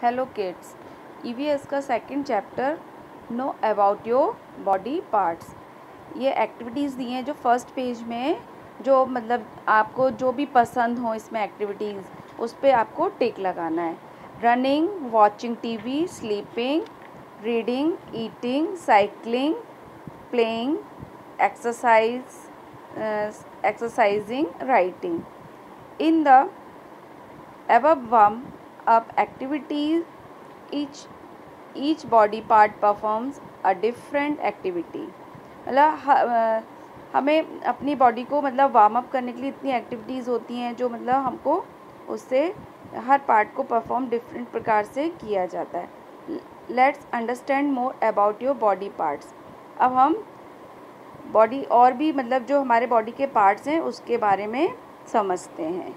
Hello kids, EVS का second chapter know about your body parts. ये activities दी हैं जो फर्स्ट पेज में, जो मतलब आपको जो भी पसंद हो इसमें एक्टिविटीज़ उस पर आपको टिक लगाना है। Running, watching TV, sleeping, reading, eating, cycling, playing, exercising, writing. In the above warm up activities, each body part performs a different activity। मतलब हमें अपनी बॉडी को मतलब वार्म अप करने के लिए इतनी एक्टिविटीज़ होती हैं जो मतलब हमको उससे हर पार्ट को परफॉर्म डिफरेंट प्रकार से किया जाता है। Let's understand more about your body parts. अब हम बॉडी और भी मतलब जो हमारे बॉडी के पार्ट्स हैं उसके बारे में समझते हैं।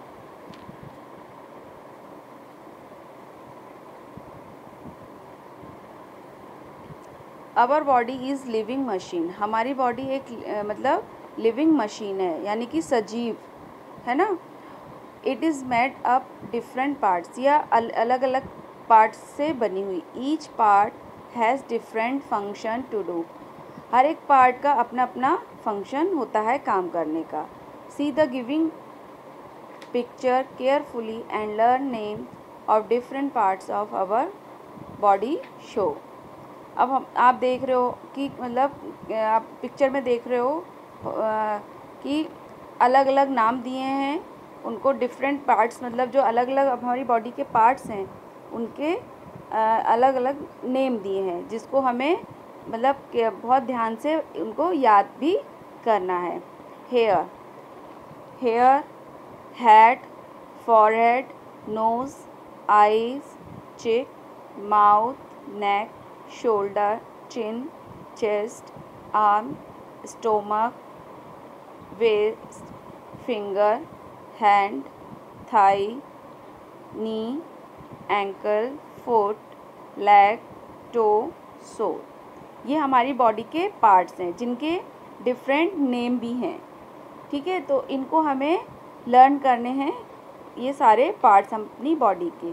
Our body is living machine. हमारी बॉडी एक मतलब लिविंग मशीन है, यानी कि सजीव है ना। It is made up different parts, या अलग अलग पार्ट्स से बनी हुई। Each part has different function to do. हर एक पार्ट का अपना अपना फंक्शन होता है काम करने का। See the giving picture carefully and learn name of different parts of our body show. अब आप देख रहे हो कि मतलब आप पिक्चर में देख रहे हो कि अलग अलग नाम दिए हैं उनको, डिफरेंट पार्ट्स मतलब जो अलग अलग हमारी बॉडी के पार्ट्स हैं उनके अलग अलग नेम दिए हैं, जिसको हमें मतलब बहुत ध्यान से उनको याद भी करना है। Hair, head, forehead, nose, eyes, cheek, mouth, neck, shoulder, chin, chest, arm, stomach, waist, finger, hand, thigh, knee, ankle, foot, leg, toe, sole। ये हमारी बॉडी के पार्ट्स हैं जिनके डिफरेंट नेम भी हैं। ठीक है, तो इनको हमें लर्न करने हैं, ये सारे पार्ट्स अपनी बॉडी के।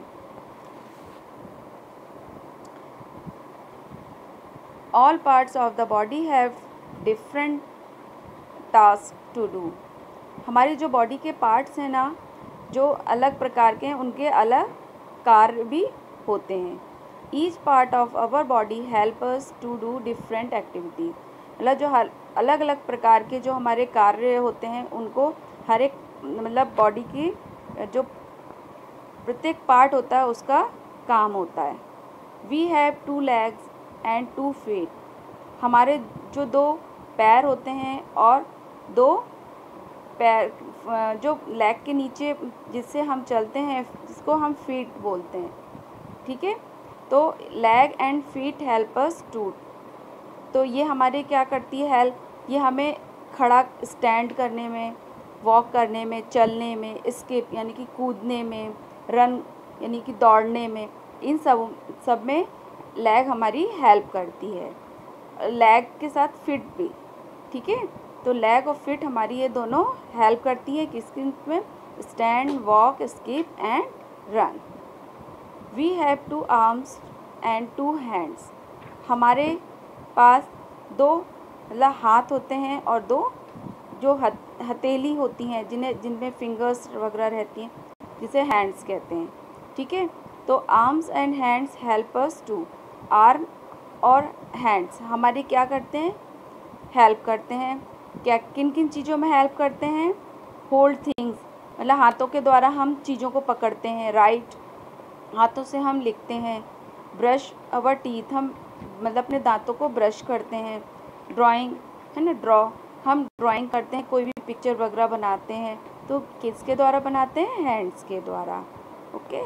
All parts of the body have different tasks to do। हमारी जो बॉडी के पार्ट्स हैं ना, जो अलग प्रकार के हैं, उनके अलग कार्य भी होते हैं। Each part of our body help us to do different activity। मतलब जो अलग अलग प्रकार के जो हमारे कार्य होते हैं उनको हर एक मतलब बॉडी की जो प्रत्येक पार्ट होता है उसका काम होता है। We have 2 legs and 2 feet. हमारे जो 2 पैर होते हैं और 2 पैर जो लेग के नीचे जिससे हम चलते हैं जिसको हम फीट बोलते हैं। ठीक है, तो leg and feet help us to. तो ये हमारे क्या करती है हेल्प, ये हमें खड़ा स्टैंड करने में, वॉक करने में, चलने में, स्किप यानी कि कूदने में, रन यानी कि दौड़ने में, इन सब में लेग हमारी हेल्प करती है। लेग के साथ फिट भी। ठीक है, तो लेग और फिट हमारी ये दोनों हेल्प करती है किसके में, stand, walk, skip and run. We have 2 arms and 2 hands. हमारे पास 2 मतलब हाथ होते हैं और 2 जो हथेली होती हैं जिनमें फिंगर्स वगैरह रहती हैं, जिसे हैंड्स कहते हैं। ठीक है, तो arms and hands help us to. Arm और हैंड्स हमारी क्या करते हैं, हेल्प करते हैं। क्या किन किन चीज़ों में हेल्प करते हैं, होल्ड थिंग्स मतलब हाथों के द्वारा हम चीज़ों को पकड़ते हैं। राइट, हाथों से हम लिखते हैं। ब्रश अवर टीथ, हम मतलब अपने दांतों को ब्रश करते हैं। ड्राइंग है ना, हम ड्राइंग करते हैं, कोई भी पिक्चर वगैरह बनाते हैं तो किसके द्वारा बनाते हैं, हैंड्स के द्वारा। Okay,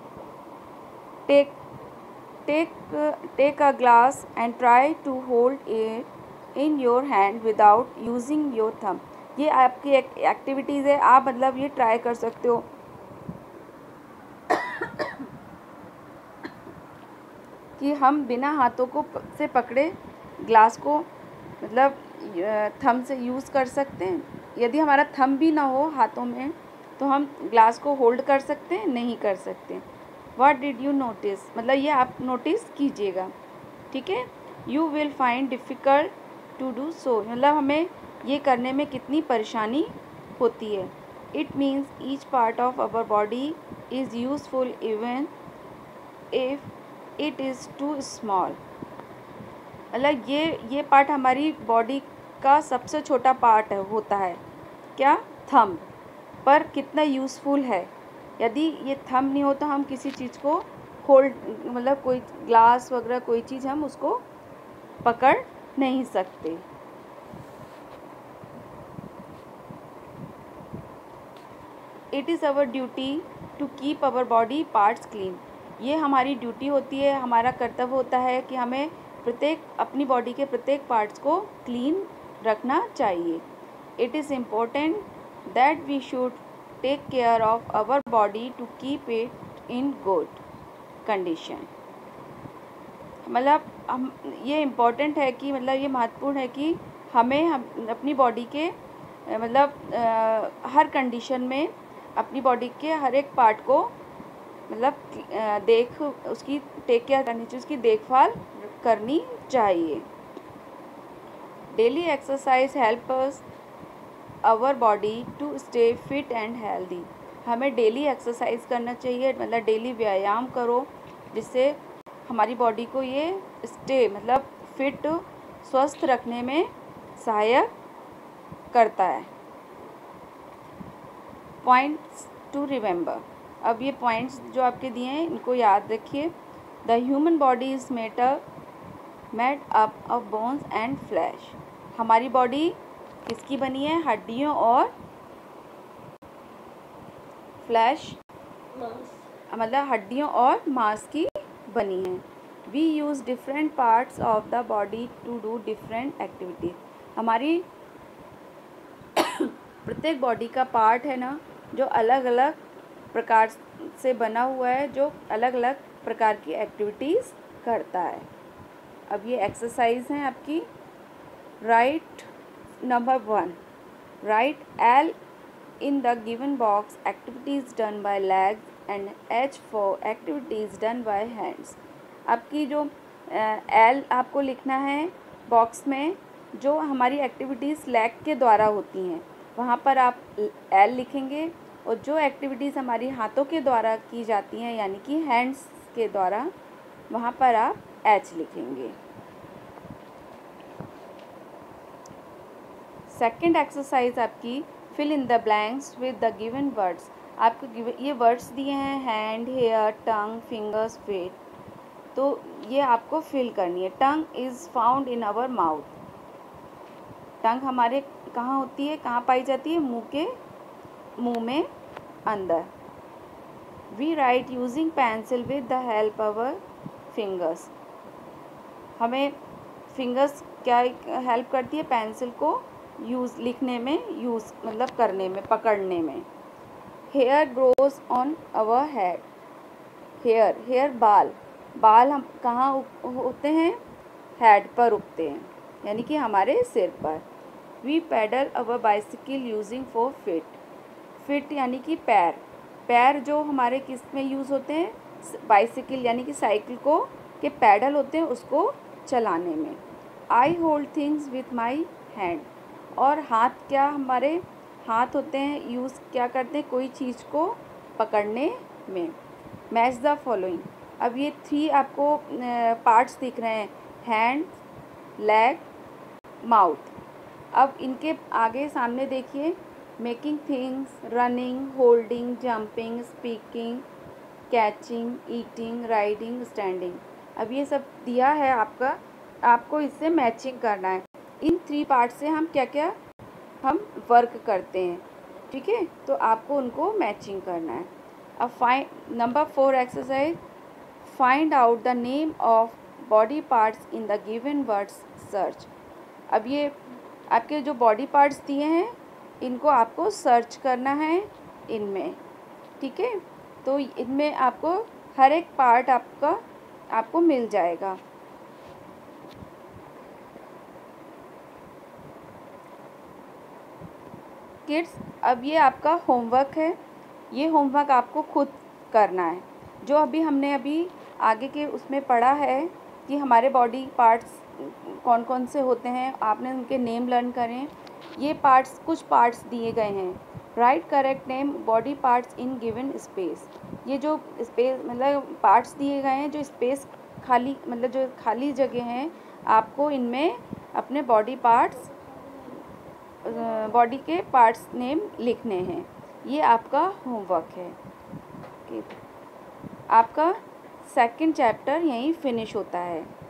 take a glass and try to hold it in your hand without using your thumb। ये आपकी एक्टिविटीज़ है, आप मतलब ये ट्राई कर सकते हो कि हम बिना हाथों को से पकड़े ग्लास को मतलब थंब से यूज़ कर सकते हैं। यदि हमारा थंब भी ना हो हाथों में तो हम ग्लास को होल्ड कर सकते हैं, नहीं कर सकते। व्हाट डिड यू नोटिस, मतलब ये आप नोटिस कीजिएगा, ठीक है। You will find difficult to do so, मतलब हमें ये करने में कितनी परेशानी होती है। It means each part of our body is useful even if it is too small, मतलब ये पार्ट हमारी बॉडी का सबसे छोटा पार्ट होता है, क्या, थंब, पर कितना यूज़फुल है। यदि ये थंब नहीं हो तो हम किसी चीज़ को होल्ड, मतलब कोई ग्लास वगैरह कोई चीज़ हम उसको पकड़ नहीं सकते। It is our duty to keep our body parts clean, ये हमारी ड्यूटी होती है, हमारा कर्तव्य होता है कि हमें अपनी बॉडी के प्रत्येक पार्ट्स को क्लीन रखना चाहिए। It is important that we should take care of our body to keep it in good condition, मतलब हम ये इम्पोर्टेंट है कि मतलब ये महत्वपूर्ण है कि हम अपनी बॉडी के हर कंडीशन में अपनी बॉडी के हर एक पार्ट को मतलब उसकी टेक केयर करनी चाहिए, उसकी देखभाल करनी चाहिए। Daily exercise help us our body to stay fit and healthy, हमें डेली एक्सरसाइज करना चाहिए, मतलब डेली व्यायाम करो, जिससे हमारी बॉडी को ये मतलब फिट स्वस्थ रखने में सहायक करता है। पॉइंट्स टू रिमेंबर, अब ये पॉइंट्स जो आपके दिए हैं इनको याद रखिए। The human body is made up of bones and flesh, हमारी बॉडी किसकी बनी है, हड्डियों और फ्लैश, मतलब हड्डियों और मांस की बनी है। We use different parts of the body to do different activities, हमारी प्रत्येक बॉडी का पार्ट है ना जो अलग अलग प्रकार से बना हुआ है, जो अलग अलग प्रकार की एक्टिविटीज़ करता है। अब ये एक्सरसाइज हैं आपकी। Write number 1, write L in the given box activities done by legs and H for activities done by hands, आपकी जो L आपको लिखना है बॉक्स में, जो हमारी एक्टिविटीज़ लेग के द्वारा होती हैं वहाँ पर आप L लिखेंगे, और जो एक्टिविटीज़ हमारी हाथों के द्वारा की जाती हैं यानी कि हैंड्स के द्वारा, वहाँ पर आप H लिखेंगे। सेकेंड एक्सरसाइज आपकी fill in the blanks with the given words, आपको ये वर्ड्स दिए हैं hand, hair, tongue, fingers, feet, तो ये आपको फिल करनी है। Tongue is found in our mouth, tongue हमारे कहाँ होती है, कहाँ पाई जाती है, मुंह में अंदर। We write using pencil with the help our fingers, हमें फिंगर्स क्या हेल्प करती है, पेंसिल को लिखने में मतलब करने में, पकड़ने में। Hair grows on our head, hair बाल हम कहाँ होते हैं, हेड पर उगते हैं, यानी कि हमारे सिर पर। We pedal our bicycle using for feet यानी कि पैर जो हमारे किस में यूज़ होते हैं, बाइसिकल यानी कि साइकिल को के पैडल होते हैं उसको चलाने में। I hold things with my hand, और हाथ क्या, हमारे हाथ होते हैं यूज़ क्या करते हैं कोई चीज़ को पकड़ने में। मैच द फॉलोइंग, अब ये 3 आपको पार्ट्स दिख रहे हैं, हैंड, लेग, माउथ। अब इनके आगे सामने देखिए, making things, running, holding, jumping, speaking, catching, eating, riding, standing. अब ये सब दिया है आपको इससे मैचिंग करना है। इन 3 पार्ट से हम क्या हम वर्क करते हैं, ठीक है, तो आपको उनको मैचिंग करना है। अब number 4 exercise, find out the name of body parts in the given words search. अब ये आपके जो बॉडी पार्ट्स दिए हैं इनको आपको सर्च करना है इनमें, ठीक है, तो इनमें आपको हर एक पार्ट आपको मिल जाएगा। किड्स, अब ये आपका होमवर्क है, ये होमवर्क आपको खुद करना है। जो अभी हमने आगे के उसमें पढ़ा है कि हमारे बॉडी पार्ट्स कौन कौन से होते हैं, आपने उनके नेम लर्न करें। ये पार्ट्स, कुछ पार्ट्स दिए गए हैं। Write correct name body parts in given space. ये जो स्पेस मतलब पार्ट्स दिए गए हैं, जो स्पेस खाली मतलब जो खाली जगह हैं, आपको इनमें अपने बॉडी के पार्ट्स नेम लिखने हैं। ये आपका होमवर्क है। आपका सेकंड चैप्टर यहीं फिनिश होता है।